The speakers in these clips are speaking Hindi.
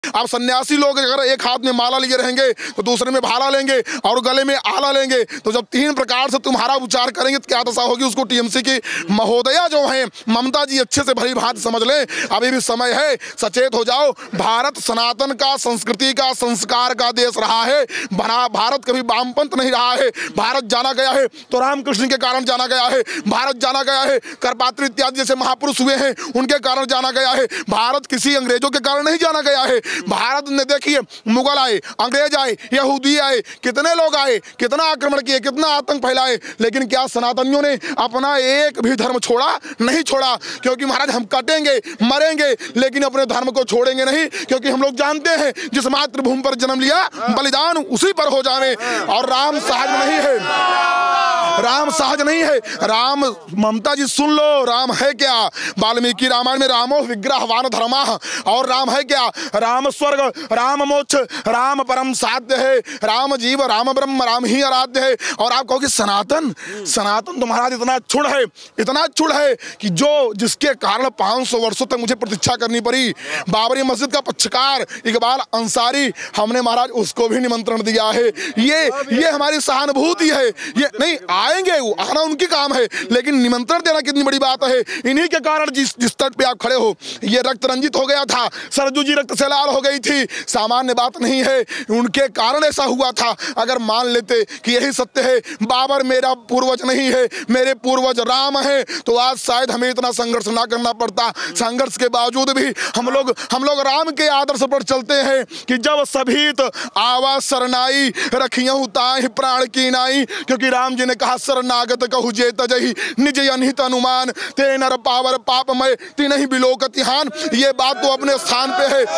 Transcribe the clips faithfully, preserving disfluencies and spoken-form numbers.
अब सन्यासी लोग अगर एक हाथ में माला लिए रहेंगे तो दूसरे में भाला लेंगे और गले में आला लेंगे, तो जब तीन प्रकार से तुम्हारा उच्चार करेंगे तो क्या दशा होगी। उसको टीएमसी की महोदया जो है ममता जी अच्छे से भली भांति समझ लें, अभी भी समय है, सचेत हो जाओ। भारत सनातन का, संस्कृति का, संस्कार का देश रहा है। भारत कभी वामपंथ नहीं रहा है। भारत जाना गया है तो रामकृष्ण के कारण जाना गया है। भारत जाना गया है करपात्री इत्यादि जैसे महापुरुष हुए हैं उनके कारण जाना गया है। भारत किसी अंग्रेजों के कारण नहीं जाना गया है। भारत ने देखिए मुगल आए, अंग्रेज आए, यहूदी आए, कितने लोग आए, कितना आक्रमण किए, कितना आतंक फैलाए, लेकिन क्या सनातनियों ने अपना एक भी धर्म छोड़ा? नहीं छोड़ा। क्योंकि महाराज हम कटेंगे, मरेंगे, लेकिन अपने धर्म को छोड़ेंगे नहीं, क्योंकि हम लोग जानते हैं जिस मातृभूमि पर जन्म लिया बलिदान उसी पर हो जावे। और राम सहज नहीं है, राम सहज नहीं है। राम, ममता जी सुन लो, राम है क्या? वाल्मीकि रामायण में रामो विग्रहवान धर्मा, और राम है क्या? राम स्वर्ग, राम मोक्ष, राम परम साध्य है, राम जीव, राम ब्रह्म, राम ही आराध्य है। और आप कहोगे सनातन, सनातन तो महाराज इतना छुड़ है, इतना छुड़ है कि जो जिसके कारण पाँच सौ वर्षों तक मुझे प्रतीक्षा करनी पड़ी। बाबरी मस्जिद का पक्षकार इकबाल अंसारी, हमने महाराज उसको भी निमंत्रण दिया है। ये ये हमारी सहानुभूति है। ये नहीं आएंगे, आना उनकी काम है, लेकिन निमंत्रण देना कितनी बड़ी बात है। इन्हीं के कारण जिस जिस तट पे आप खड़े हो ये रक्त रंजित हो गया था, सरजू जी रक्त से लाल हो गई थी, सामान्य बात नहीं है। उनके कारण ऐसा हुआ था। अगर मान लेते कि यही सत्य है, बाबर मेरा पूर्वज नहीं है, मेरे पूर्वज राम है, तो आज शायद हमें इतना संघर्ष ना करना पड़ता। संघर्ष के बावजूद भी हम लोग हम लोग राम के आदर्श पर चलते हैं कि जब सभी तो आवाज सरनाई रखियहु ताहि प्राण की नाई, क्योंकि राम जी ने कहा शरणागत कहु जे तजहि निज अनहित अनुमान ते नर पावर पापमय तिनहि बिलोकति हान। ये बात तो अपने स्थान पे है।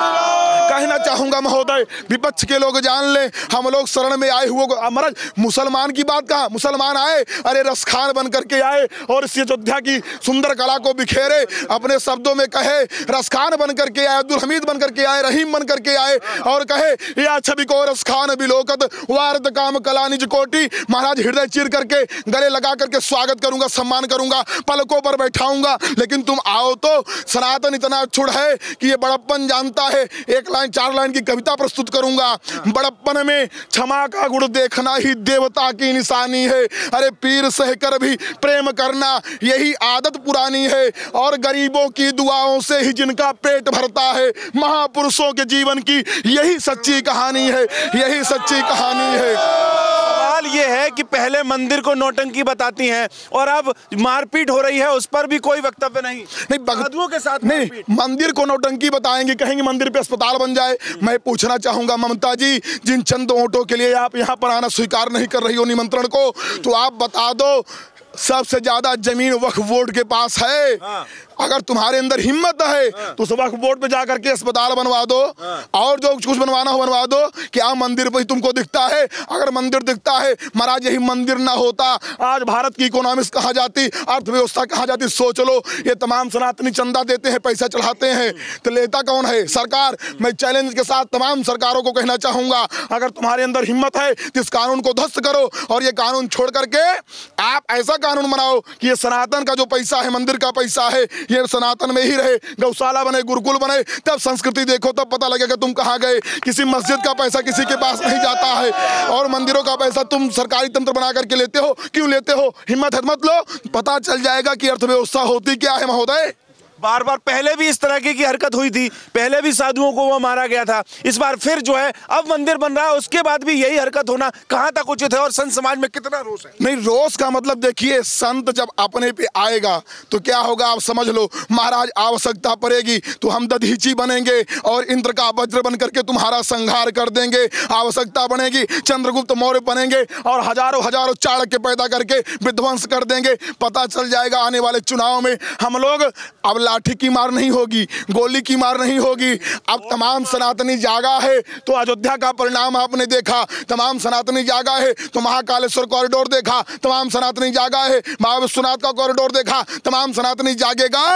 कहना चाहूंगा महोदय, विपक्ष के लोग जान ले, हम लोग शरण में आए हुए महाराज मुसलमान की बात कहा, मुसलमान आए, अरे रसखान बन करके आए और इस अयोध्या की सुंदर कला को बिखेरे, अपने शब्दों में कहे रसखान बन करके आए, अब्दुल हमीद बन करके आए, रहीम बन करके आए, और कहे या छवि को रसखान बिलोकत वारद काम कला निज कोटि। महाराज हृदय चीर करके गले लगा करके स्वागत करूंगा, सम्मान करूंगा, पलकों पर बैठाऊंगा, लेकिन तुम आओ तो। सनातन इतना छुड़ है कि ये बड़प्पन जानता है। एक लाइन चार लाइन की कविता प्रस्तुत करूंगा। बड़प्पन में क्षमा का गुण देखना ही देवता की निशानी है। अरे पीर सहकर भी प्रेम करना यही आदत पुरानी है, और गरीबों की दुआओं से ही जिनका पेट भरता है, महापुरुषों के जीवन की यही सच्ची कहानी है, यही सच्ची कहानी है। सवाल ये है कि पहले मंदिर को नौटंकी बताती हैं और अब मारपीट हो रही है, उस पर भी कोई वक्तव्य नहीं। नहीं, साधुओं के साथ नहीं, मंदिर को नौटंकी बताएंगे, कहेंगे मंदिर पे अस्पताल बन जाए। मैं पूछना चाहूंगा ममता जी, जिन चंद वोटों के लिए आप यहाँ पर आना स्वीकार नहीं कर रही हो निमंत्रण को, तो आप बता दो सबसे ज्यादा जमीन वक्फ बोर्ड के पास है। हाँ। अगर तुम्हारे अंदर हिम्मत है हाँ। तो उस वक्फ बोर्ड पे जाकर के अस्पताल बनवा दो। हाँ। और जो कुछ बनवाना हो बनवा दो। क्या मंदिर पे तुमको दिखता है? अगर मंदिर दिखता है, महाराज यही मंदिर ना होता आज भारत की इकोनॉमिक्स कहाँ जाती, अर्थव्यवस्था कहाँ जाती? सोच लो। ये तमाम सनातनी चंदा देते हैं, पैसा चढ़ाते हैं, तो लेता कौन है? सरकार। मैं चैलेंज के साथ तमाम सरकारों को कहना चाहूंगा, अगर तुम्हारे अंदर हिम्मत है तो इस कानून को ध्वस्त करो, और ये कानून छोड़ करके आप ऐसा कानून बनाओ कि ये सनातन का जो पैसा है, मंदिर का पैसा है, ये सनातन में ही रहे, गौशाला बने, गुरुकुल बने, तब संस्कृति देखो, तब पता लगेगा तुम कहाँ गए। किसी मस्जिद का पैसा किसी के पास नहीं जाता है, और मंदिरों का पैसा तुम सरकारी तंत्र बना करके लेते हो। क्यों लेते हो? हिम्मत है मत लो, पता चल जाएगा कि अर्थव्यवस्था होती क्या है महोदय। बार बार पहले भी इस तरह की, की हरकत हुई थी, पहले भी साधुओं को वो मारा गया था, इस बार फिर जो है अब मंदिर बन रहा है, उसके बाद भी यही हरकत होना कहां तक उचित है? और संत समाज में कितना रोष है? नहीं, रोष का मतलब देखिए, संत जब अपने पे आएगा तो क्या होगा आप समझ लो। महाराज आवश्यकता पड़ेगी तो हम दधीची बनेंगे और इंद्र का वज्र बन करके तुम्हारा संहार कर देंगे। आवश्यकता बनेगी चंद्रगुप्त मौर्य बनेंगे और हजारों हजारों चाणक्य पैदा करके विध्वंस कर देंगे। पता चल जाएगा आने वाले चुनाव में हम लोग अब लाठी की मार नहीं होगी, गोली की मार नहीं होगी। अब तमाम सनातनी जागा है तो अयोध्या का परिणाम आपने देखा, तमाम सनातनी जागा है तो महाकालेश्वर कॉरिडोर देखा, तमाम सनातनी जागा है महाविश्वनाथ का कॉरिडोर देखा, तमाम सनातनी जागेगा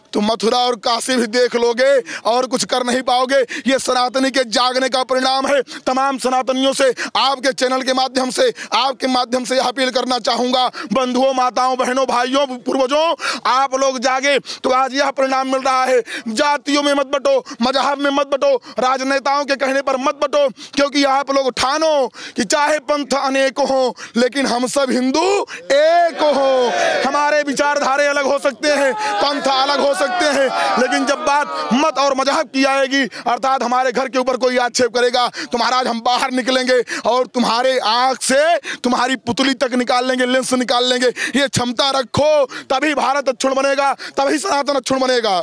तो मथुरा और काशी भी देख लोगे और कुछ कर नहीं पाओगे। ये सनातनी के जागने का परिणाम है। तमाम सनातनियों से आपके चैनल के माध्यम से आपके माध्यम से अपील करना चाहूंगा, बंधुओं, माताओं, बहनों, भाइयों, पूर्वजों, आप लोग जागे तो आज यह परिणाम मिल रहा है। जातियों में मत बटो, मजहब में मत बटो, राजनेताओं के कहने पर मत बटो, क्योंकि आप लोग ठानो कि चाहे पंथ अनेक हो लेकिन हम सब हिंदू एक हो। हमारे विचारधारे अलग हो सकते हैं, पंथ अलग हो सकते हैं, लेकिन जब बात मत और मजहब की आएगी, अर्थात हमारे घर के ऊपर कोई आक्षेप करेगा तो महाराज हम बाहर निकलेंगे और तुम्हारे आंख से तुम्हारी पुतली तक निकाल लेंगे, लेंस निकाल लेंगे। ये क्षमता रखो, तभी भारत अक्षुण बनेगा, तभी सनातन अक्षुण बनेगा।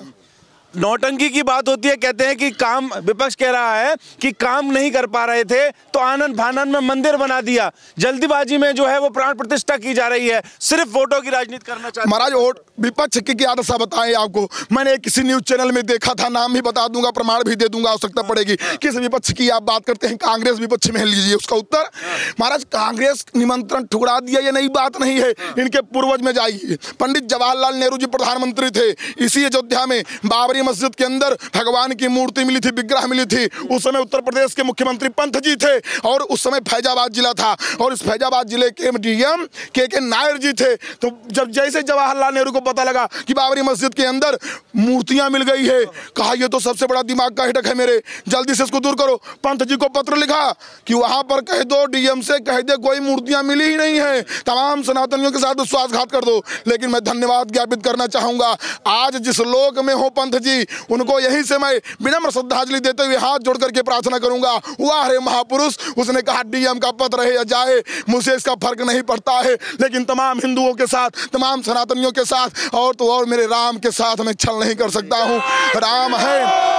नौटंकी की बात होती है, कहते हैं कि काम, विपक्ष कह रहा है कि काम नहीं कर पा रहे थे तो आनंद फानन में मंदिर बना दिया, जल्दीबाजी में जो है वो प्राण प्रतिष्ठा की जा रही है, सिर्फ वोटों की राजनीति करना चाहते हैं। महाराज वोट विपक्ष की क्या दशा बताएं आपको, मैंने किसी न्यूज चैनल में देखा था, नाम भी बता दूंगा, प्रमाण भी दे दूंगा, आवश्यकता पड़ेगी। किस विपक्ष की आप बात करते हैं? कांग्रेस विपक्ष में लीजिए उसका उत्तर। महाराज कांग्रेस निमंत्रण ठुकरा दिया, ये नई बात नहीं है, इनके पूर्वज में जाइए। पंडित जवाहरलाल नेहरू जी प्रधानमंत्री थे, इसी अयोध्या में बाबरी मस्जिद के अंदर भगवान की मूर्ति मिली थी, विग्रह मिली थी। उस समय उत्तर प्रदेश के मुख्यमंत्री पंत जी थे और उस समय फैजाबाद जिला था और इस फैजाबाद जिले के डीएम के के नायर जी थे। तो जब जैसे जवाहरलाल नेहरू को पता लगा कि बाबरी मस्जिद के अंदर मूर्तियां मिल गई है, कहा यह तो सबसे बड़ा दिमाग का हिडक है मेरे, जल्दी से इसको दूर करो। पंत जी को पत्र लिखा कि वहां पर कह दो, डीएम से कह दे कोई मूर्तियां मिली ही नहीं है, तमाम सनातनियों के साथ विश्वासघात कर दो। लेकिन मैं धन्यवाद ज्ञापित करना चाहूंगा, आज जिस लोक में हो पंत जी, उनको यहीं से मैं विनम्र श्रद्धांजलि देते हुए हाथ जोड़ करके प्रार्थना करूंगा, वाह रे महापुरुष। उसने कहा डीएम का पत्र है या जाए, मुझे इसका फर्क नहीं पड़ता है, लेकिन तमाम हिंदुओं के साथ, तमाम सनातनियों के साथ और तो और मेरे राम के साथ मैं छल नहीं कर सकता हूं। राम है,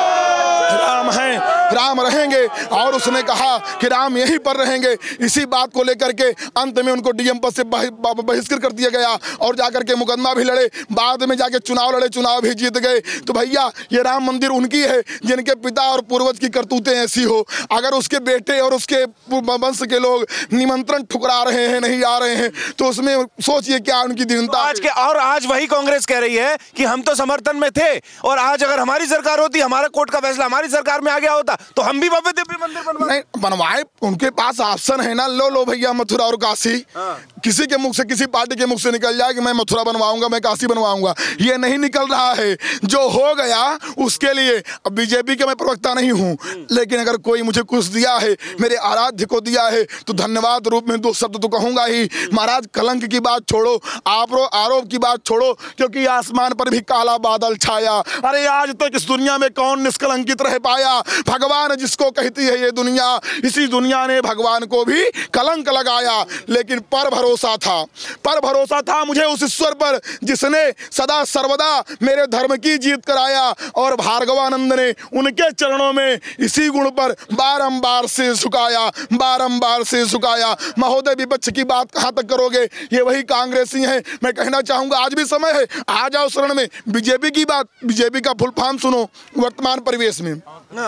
राम है, राम रहेंगे और उसने कहा कि राम यहीं पर रहेंगे। इसी बात को लेकर के अंत में उनको डीएम पद से बहिष्कृत कर दिया गया और जाकर के मुकदमा भी लड़े, बाद में जाके चुनाव लड़े, चुनाव भी जीत गए। तो भैया ये राम मंदिर उनकी है जिनके पिता और पूर्वज की करतूतें ऐसी हो, अगर उसके बेटे और उसके वंश के लोग निमंत्रण ठुकरा रहे हैं, नहीं आ रहे हैं, तो उसमें सोचिए क्या उनकी दीनता। आज के और आज वही कांग्रेस कह रही है कि हम तो समर्थन में थे और आज अगर हमारी सरकार होती, हमारा कोर्ट का फैसला हमारी सरकार में आ गया होता तो हम भी भव्य दिव्य मंदिर बनवा नहीं बनवाए। उनके पास ऑप्शन है ना, लो लो भैया मथुरा और काशी। हाँ। किसी के मुख से, किसी पार्टी के मुख से निकल जाए कि मैं मथुरा बनवाऊंगा, मैं काशी बनवाऊंगा, ये नहीं निकल रहा है। जो हो गया उसके लिए, अब बीजेपी के मैं प्रवक्ता नहीं हूं, लेकिन अगर कोई मुझे कुछ दिया है, मेरे आराध्य को दिया है, तो धन्यवाद रूप में दो शब्द तो कहूंगा ही। महाराज कलंक की बात छोड़ो, आरोप की बात छोड़ो, क्योंकि आसमान पर भी काला बादल छाया। अरे आज तक इस दुनिया में कौन निष्कलंकित रह पाया? भगवान जिसको कहती है ये दुनिया, इसी दुनिया ने भगवान को भी कलंक लगाया। लेकिन पर भरोसा था, पर भरोसा था मुझे उस ईश्वर पर जिसने सदा सर्वदा मेरे धर्म की जीत कराया, और भार्गवानंद ने उनके चरणों में इसी गुण पर बारंबार से झुकाया, बारंबार से झुकाया। महोदय विपक्ष की बात कहां तक करोगे? ये वही कांग्रेसी हैं। मैं कहना चाहूंगा आज भी समय है, आ जाओ शरण में। बीजेपी की बात, बीजेपी का फुल फॉर्म सुनो वर्तमान परिवेश में।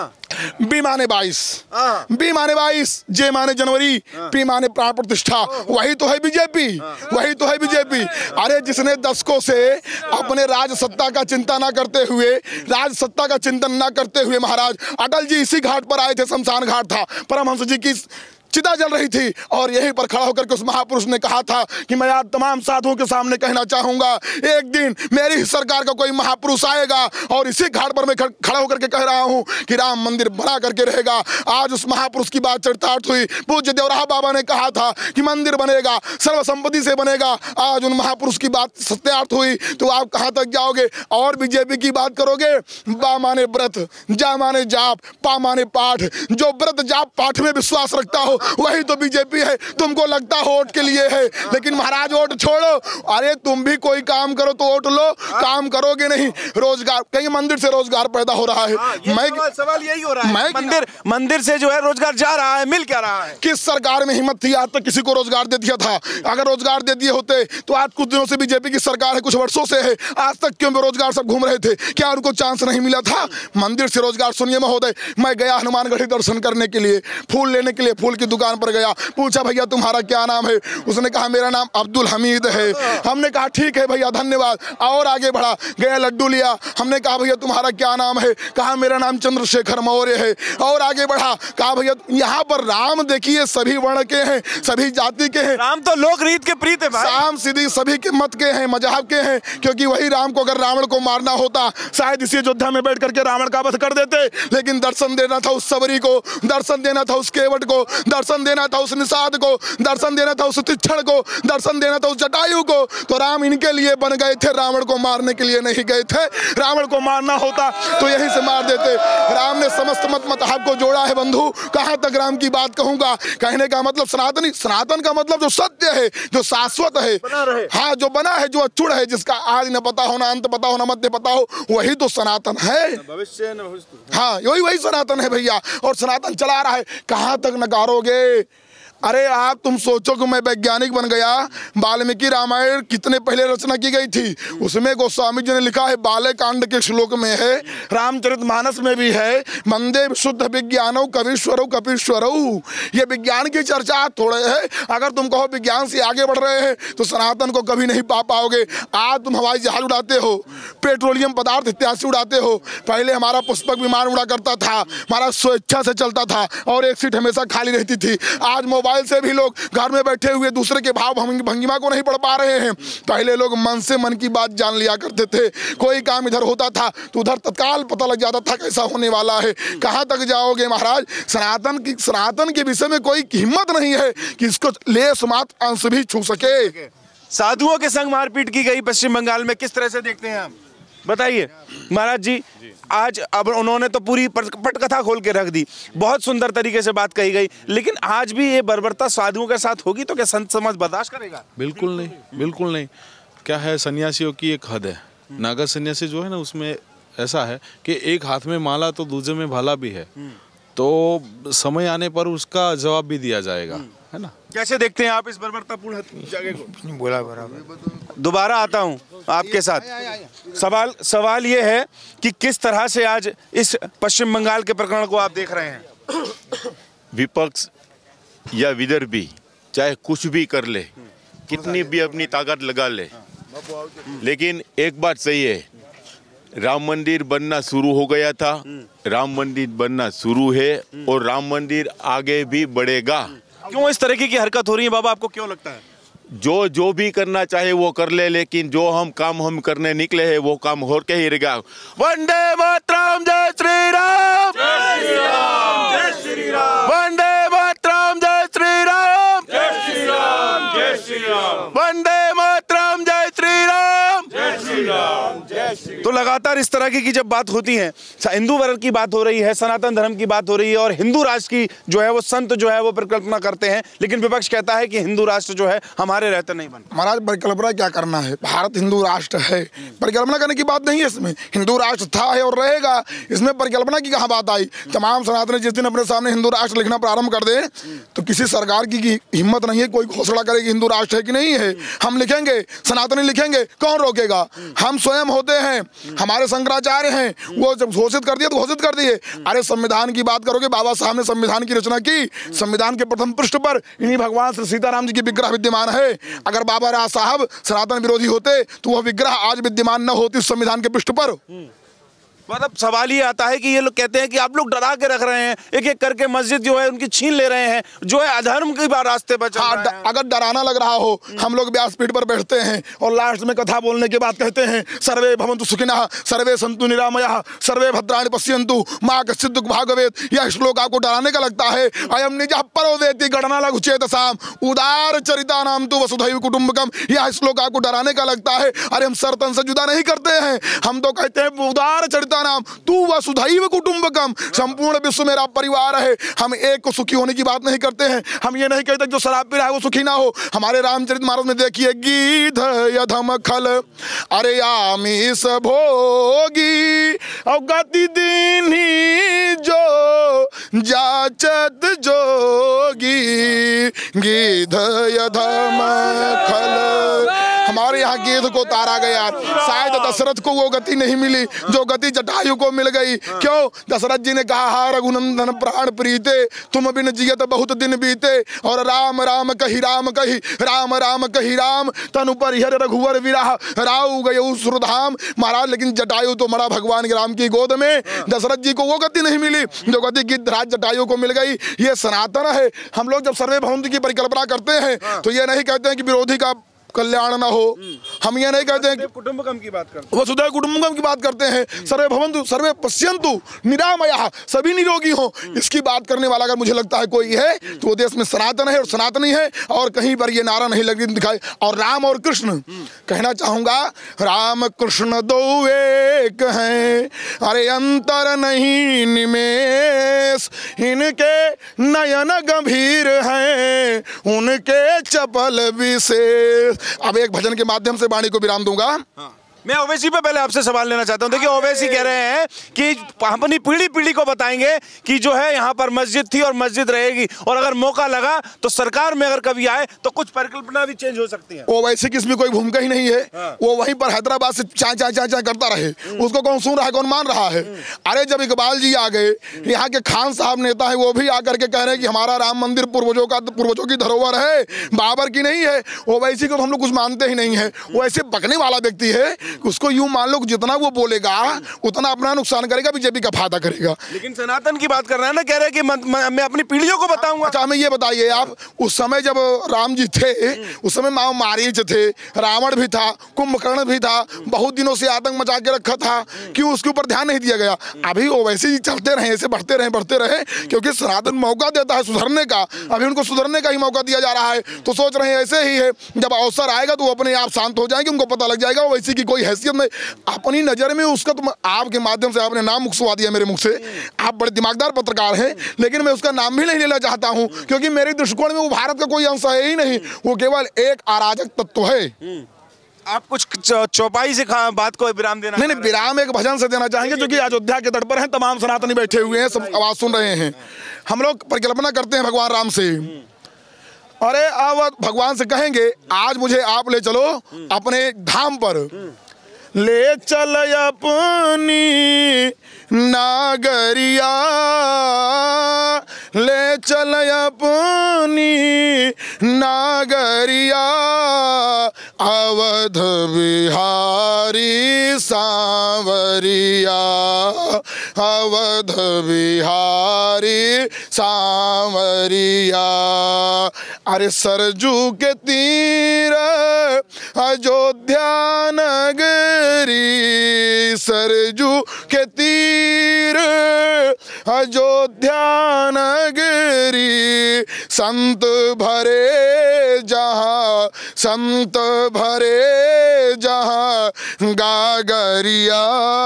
बी माने बाईस, बी माने बाईस, जे माने जनवरी, पी माने प्राण प्रतिष्ठा, वही तो है बीजेपी, वही तो है बीजेपी। अरे जिसने दशकों से अपने राज सत्ता का चिंता ना करते हुए, राज सत्ता का चिंतन ना करते हुए, महाराज अटल जी इसी घाट पर आए थे, शमशान घाट था, परमहंस जी की चिता जल रही थी और यहीं पर खड़ा होकर के उस महापुरुष ने कहा था कि मैं आज तमाम साधुओं के सामने कहना चाहूंगा, एक दिन मेरी ही सरकार का कोई महापुरुष आएगा और इसी घाट पर मैं खड़ा होकर के कह रहा हूं कि राम मंदिर बना करके रहेगा। आज उस महापुरुष की बात चरितार्थ हुई। पूज्य देवराहा बाबा ने कहा था कि मंदिर बनेगा, सर्वसंपत्ति से बनेगा। आज उन महापुरुष की बात सत्यार्थ हुई, तो आप कहां तक जाओगे? और बीजेपी की बात करोगे? बा माने व्रत, जा माने जाप, पा माने पाठ। जो व्रत जाप पाठ में विश्वास रखता हो वही तो बीजेपी है। तुमको लगता है वोट के लिए है, लेकिन महाराज वोट छोड़ो, अरे तुम भी कोई काम करो तो वोट लो। काम करोगे नहीं, रोजगार, कहीं मंदिर से रोजगार पैदा हो रहा है। मैं सवाल, सवाल यही हो रहा है, मंदिर मंदिर से जो है रोजगार जा रहा है, मिल क्या रहा है? किस सरकार में हिम्मत थी आज तक किसी को रोजगार दे दिया था? अगर रोजगार दे दिए होते तो आज कुछ दिनों से बीजेपी की सरकार है, कुछ वर्षों से है, आज तक क्यों बेरोजगार सब घूम रहे थे? क्या उनको चांस नहीं मिला था? मंदिर से रोजगार। सुनिए महोदय, मैं गया हनुमानगढ़ी दर्शन करने के लिए, फूल लेने के लिए, फूल की दुकान पर गया, पूछा भैया तुम्हारा क्या नाम है? उसने कहा मेरा नाम अब्दुल हमीद है। हमने कहा ठीक है भैया धन्यवाद, और आगे बढ़ा, गया लड्डू लिया। हमने कहा भैया तुम्हारा क्या नाम है? कहा मेरा नाम चंद्रशेखर मौर्य है। और आगे बढ़ा, कहा भैया यहाँ पर राम देखिए सभी वर्ण के हैं, सभी जाति के हैं। राम तो लोक रीत के प्रीत है भाई। राम सीधी सभी के मत के हैं, मजहब के हैं, क्योंकि वही राम को अगर रावण को मारना होता शायद इसी अयोध्या में बैठ करके रावण का वध कर देते, लेकिन दर्शन देना था उस सबरी को, दर्शन देना था उस केवट को, दर्शन देना था उस निषाद को, दर्शन देना था उस तिच्छड़ को, दर्शन देना था उस जटायु को। तो राम इनके लिए बन गए थे, रावण को मारने के लिए नहीं गए थे। रावण को मारना होता तो यहीं से मार देते। राम ने समस्त मत मताब को जोड़ा है बंधु। कहां तक राम की बात कहूंगा? कहने का मतलब सनातनी, सनातन का मतलब जो सत्य है, जो शाश्वत है, हाँ जो बना है, जो अक्षुण है, जिसका आज न पता हो, न अंत पता हो, न मध्य पता हो, वही तो सनातन है। भविष्य हाँ यही वही सनातन है भैया, और सनातन चला रहा है। कहां तक नकारोगे? अरे आप तुम सोचो कि मैं वैज्ञानिक बन गया। वाल्मीकि रामायण कितने पहले रचना की गई थी, उसमें गोस्वामी जी ने लिखा है, बाले कांड के श्लोक में है, रामचरितमानस में भी है, मंदे शुद्ध विज्ञानो कवीश्वरो कपीश्वरो। ये विज्ञान की चर्चा थोड़े है। अगर तुम कहो विज्ञान से आगे बढ़ रहे हैं तो सनातन को कभी नहीं पा पाओगे। आज तुम हवाई जहाज उड़ाते हो, पेट्रोलियम पदार्थ इत्यादि उड़ाते हो। पहले हमारा पुष्पक विमान उड़ा करता था, हमारा स्वेच्छा से चलता था और एक सीट हमेशा खाली रहती थी। आज मोबाइल से भी लोग घर में बैठे हुए दूसरे के भाव भंगिमा को नहीं पढ़ पा रहे हैं। पहले लोग मन से मन की बात जान लिया करते थे। कोई काम इधर होता था तो उधर तत्काल पता लग जाता था कैसा होने वाला है। कहां तक जाओगे महाराज? सनातन की सनातन के विषय में कोई हिम्मत नहीं है कि इसको लेस मात्र अंश भी छू सके। साधुओं के संग मारपीट की गई पश्चिम बंगाल में, किस तरह से देखते हैं आप? बताइए महाराज जी, आज अब उन्होंने तो पूरी पटकथा खोल के रख दी, बहुत सुंदर तरीके से बात कही गई, लेकिन आज भी ये बर्बरता साधुओं के साथ होगी तो क्या संत समाज बर्दाश्त करेगा? बिल्कुल नहीं, बिल्कुल नहीं। क्या है, सन्यासियों की एक हद है। नागा सन्यासी जो है ना, उसमें ऐसा है कि एक हाथ में माला तो दूसरे में भाला भी है, तो समय आने पर उसका जवाब भी दिया जाएगा, है ना। कैसे देखते हैं आप इस बर्बरतापूर्ण जगह को? बोला बराबर। दोबारा आता हूं आपके साथ। सवाल सवाल ये है कि किस तरह से आज इस पश्चिम बंगाल के प्रकरण को आप देख रहे हैं? विपक्ष या विदर्भी चाहे कुछ भी कर ले, कितनी भी अपनी ताकत लगा ले, लेकिन एक बात सही है, राम मंदिर बनना शुरू हो गया था, राम मंदिर बनना शुरू है और राम मंदिर आगे भी बढ़ेगा। क्यों इस तरीके की हरकत हो रही है बाबा, आपको क्यों लगता है? जो जो भी करना चाहे वो कर ले, लेकिन जो हम काम हम करने निकले हैं वो काम हो के ही रहेगा। वंदे मातरम, जय श्री राम, जय श्री राम, जय श्री राम। वंदे मातरम, जय श्री राम, जय श्री राम, जय श्री राम। वंदे मातरम, जय श्री राम, जय श्री राम, जय श्री। तो लगातार इस तरह की जब बात होती है, हिंदू वर्ग की बात हो रही है, सनातन धर्म की बात हो रही है और हिंदू राष्ट्र की जो है वो संत जो है वो परिकल्पना करते हैं, लेकिन विपक्ष कहता है कि हिंदू राष्ट्र जो है हमारे रहते नहीं बन। महाराज परिकल्पना क्या करना है? भारत हिंदू राष्ट्र है, परिकल्पना करने की बात नहीं है इसमें। हिंदू राष्ट्र था है और रहेगा, इसमें परिकल्पना की कहाँ बात आई? तमाम सनातनी जिस दिन अपने सामने हिंदू राष्ट्र लिखना प्रारंभ कर दे तो किसी सरकार की हिम्मत नहीं है कोई घोषणा करे कि हिंदू राष्ट्र है कि नहीं है। हम लिखेंगे, सनातनी लिखेंगे, कौन रोकेगा? हम स्वयं होते हैं, हमारे शंकराचार्य हैं, वो जब घोषित कर दिए तो घोषित कर दिए। अरे संविधान की बात करोगे, बाबा साहब ने संविधान की रचना की, संविधान के प्रथम पृष्ठ पर इन्हीं भगवान श्री सीताराम जी की विग्रह विद्यमान है। अगर बाबा राव साहब सनातन विरोधी होते तो वह विग्रह आज विद्यमान न होती संविधान के पृष्ठ पर। मतलब सवाल ये आता है कि ये लोग कहते हैं कि आप लोग डरा के रख रहे हैं, एक एक करके मस्जिद जो है उनकी छीन ले रहे हैं, जो है अधर्म के रास्ते पर चल रहे हैं। अगर डराना लग रहा हो, हम लोग व्यासपीठ पर बैठते हैं और लास्ट में कथा बोलने के बाद कहते हैं सर्वे भवन्तु सुखिनः, सर्वे सन्तु निरामयाः, सर्वे भद्राणि पश्यन्तु माँ कश्चित् दुःखं भाग्भवेत्। यह श्लोक आपको डराने का लगता है? अयं निजः परो वेत्ति गणना लघु चेतसाम् उदार चरितानां तु वसुधैव कुटुम्बकम्। यह श्लोक आपको डराने का लगता है? अरे हम सर्तन से जुदा नहीं करते हैं, हम तो कहते हैं उदार चरिता नाम तू वसुधैव कुटुम्बकम, संपूर्ण विश्व मेरा परिवार है। हम एक को सुखी होने की बात नहीं करते हैं, हम ये नहीं कहते जो शराब पी रहा है वो सुखी ना हो। हमारे रामचरितमानस में देखिए, गीध यधम खल अरे आमिष भोगी और गति दीन्ही जो जाचत जोगी, गीध यधम खल। हमारे और यहाँ गेद को तारा गया। शायद दशरथ को वो गति नहीं मिली जो गति जटायु को मिल गई। क्यों? दशरथ जी ने कहा, हा रघुनंदन प्राण प्रीते, तुम बिन जियत बहुत दिन बीते। और राम राम कही राम कही, राम राम कही राम, तनु परिहर रघुवर विराह, राव गयौ सुरधाम। महाराज लेकिन जटायु तो मरा भगवान राम की गोद में। दशरथ जी को वो गति नहीं मिली जो गति गिद्धराज जटायु को मिल गई। ये सनातन है। हम लोग जब सर्वे भवन्तु की परिकल्पना करते हैं तो ये नहीं कहते हैं कि विरोधी का कल्याण ना हो। हम ये नहीं कहते हैं कि कुटुंबकम की बात करते हैं, वसुधैव कुटुंबकम की बात करते हैं। सर्वे भवन्तु सर्वे पश्यन्तु निरामयाः, सभी निरोगी हो। इसकी बात करने वाला अगर मुझे लगता है कोई है तो वो देश में सनातन है और सनातनी है, और कहीं पर ये नारा नहीं लगी दिखाई। और राम और कृष्ण कहना चाहूंगा, राम कृष्ण दो एक हैं, अरे अंतर नहीं निमेष, इनके नयन गंभीर हैं, उनके चपल विशेष। अब एक भजन के माध्यम से वाणी को विराम दूंगा। हाँ। मैं ओवैसी पे पहले आपसे सवाल लेना चाहता हूं। देखिए, ओवैसी कह रहे हैं कि अपनी पीढ़ी पीढ़ी को बताएंगे कि जो है यहाँ पर मस्जिद थी और मस्जिद रहेगी, और अगर मौका लगा तो सरकार में अगर कभी आए तो कुछ परिकल्पना भी चेंज हो सकती है। ओवैसी की इसमें कोई भूमिका ही नहीं है। हाँ। वो वहीं पर हैदराबाद से चाय चाय चाय चाय करता रहे, उसको कौन सुन रहा है, कौन मान रहा है? अरे जब इकबाल जी आ गए, यहाँ के खान साहब नेता है, वो भी आकर के कह रहे हैं कि हमारा राम मंदिर पूर्वजों का पूर्वजों की धरोहर है, बाबर की नहीं है। ओवैसी को तो हम लोग कुछ मानते ही नहीं है। वो ऐसे बकने वाला व्यक्ति है कि उसको यूं मान लो जितना वो बोलेगा उतना अपना नुकसान करेगा, बीजेपी का फायदा करेगा। लेकिन सनातन की बात कर रहे हैं ना, कह रहे हैं कि मैं, मैं अपनी पीढ़ियों को बताऊंगा। अच्छा, हमें ये बताइए आप, उस समय जब राम जी थे उस समय माँ मारीच थे, रावण भी था, कुंभकर्ण भी था, बहुत दिनों से आतंक मचा के रखा था, क्यों उसके ऊपर ध्यान नहीं दिया गया? अभी वो वैसे ही चलते रहे, ऐसे बढ़ते रहे बढ़ते रहे क्योंकि सनातन मौका देता है सुधरने का। अभी उनको सुधरने का ही मौका दिया जा रहा है, तो सोच रहे हैं ऐसे ही है, जब अवसर आएगा तो वो अपने आप शांत हो जाएंगे, उनको पता लग जाएगा वैसी की कोई हैसियत नहीं। अपनी नजर में उसका, तुम आपके माध्यम से आपने नाम मुखसवा दिया मेरे मुख से, आप बड़े दिमागदार पत्रकार हैं, लेकिन मैं उसका नाम भी नहीं लेना चाहता हूं क्योंकि मेरे दृष्टिकोण में वो भारत का कोई अंश है ही नहीं, वो केवल एक अराजक तत्व है। आप कुछ चौपाई से बात को विराम देना? नहीं नहीं, विराम एक भजन से देना चाहेंगे जो कि अयोध्या के तट पर हैं, तमाम सनातनी बैठे हुए हैं, सब आवाज सुन रहे हैं। हम लोग परिकल्पना करते हैं भगवान राम से, अरे अब भगवान से कहेंगे आज मुझे आप ले चलो अपने धाम पर, ले चल अपनी नागरिया, ले चल अपनी नागरिया, अवध बिहारी सांवरिया, अवध बिहारी सांवरिया। अरे सरजू के तीर अयोध्या नगरी, सरजू के तीर अयोध्या नगरी, संत भरे जहाँ, संत भरे जहाँ, गागरिया,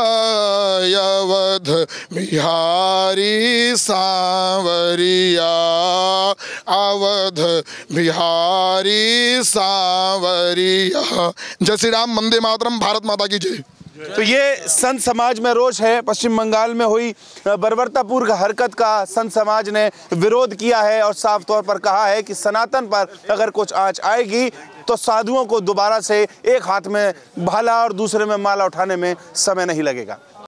अवध बिहारी सांवरिया, अवध बिहारी सांवरिया। जय श्री राम, वंदे मातरम, भारत माता की जय। तो ये संत समाज में रोष है। पश्चिम बंगाल में हुई बर्बरतापूर्ण हरकत का संत समाज ने विरोध किया है और साफ तौर पर कहा है कि सनातन पर अगर कुछ आंच आएगी तो साधुओं को दोबारा से एक हाथ में भाला और दूसरे में माला उठाने में समय नहीं लगेगा।